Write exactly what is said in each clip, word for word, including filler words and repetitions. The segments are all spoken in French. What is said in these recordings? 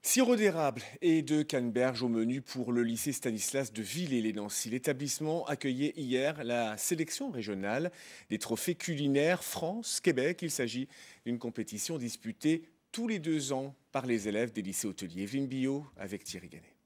Sirop d'érable et de canneberge au menu pour le lycée Stanislas de Villers-lès-Nancy. L'établissement accueillait hier la sélection régionale des trophées culinaires France-Québec. Il s'agit d'une compétition disputée tous les deux ans par les élèves des lycées hôteliers. Evelyne Billot avec Thierry Gannet.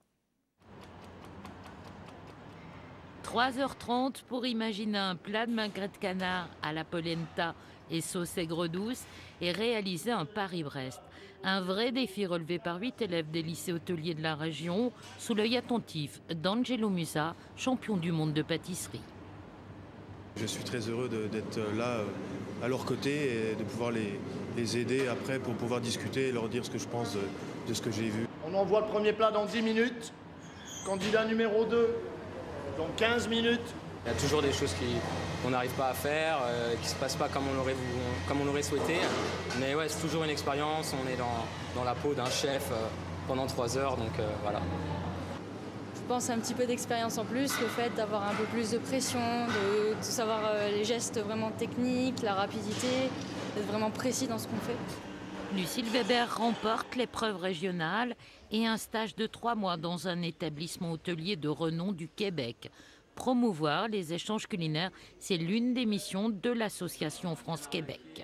trois heures trente pour imaginer un plat de magret de canard à la polenta et sauce aigre douce et réaliser un Paris-Brest. Un vrai défi relevé par huit élèves des lycées hôteliers de la région sous l'œil attentif d'Angelo Musa, champion du monde de pâtisserie. Je suis très heureux d'être là à leur côté et de pouvoir les, les aider après pour pouvoir discuter et leur dire ce que je pense de, de ce que j'ai vu. On envoie le premier plat dans dix minutes. Candidat numéro deux, dans quinze minutes. Il y a toujours des choses qu'on n'arrive pas à faire, euh, qui ne se passent pas comme on l'aurait comme on l'aurait souhaité. Mais ouais, c'est toujours une expérience. On est dans, dans la peau d'un chef euh, pendant trois heures, donc euh, voilà. Je pense un petit peu d'expérience en plus, le fait d'avoir un peu plus de pression, de, de savoir euh, les gestes vraiment techniques, la rapidité, d'être vraiment précis dans ce qu'on fait. Lucille Weber remporte l'épreuve régionale et un stage de trois mois dans un établissement hôtelier de renom du Québec. Promouvoir les échanges culinaires, c'est l'une des missions de l'association France-Québec.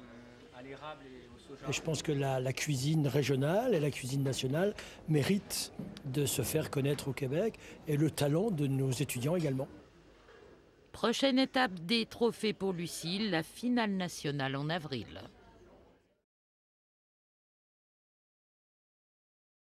Et je pense que la, la cuisine régionale et la cuisine nationale méritent de se faire connaître au Québec et le talent de nos étudiants également. Prochaine étape des trophées pour Lucille, la finale nationale en avril.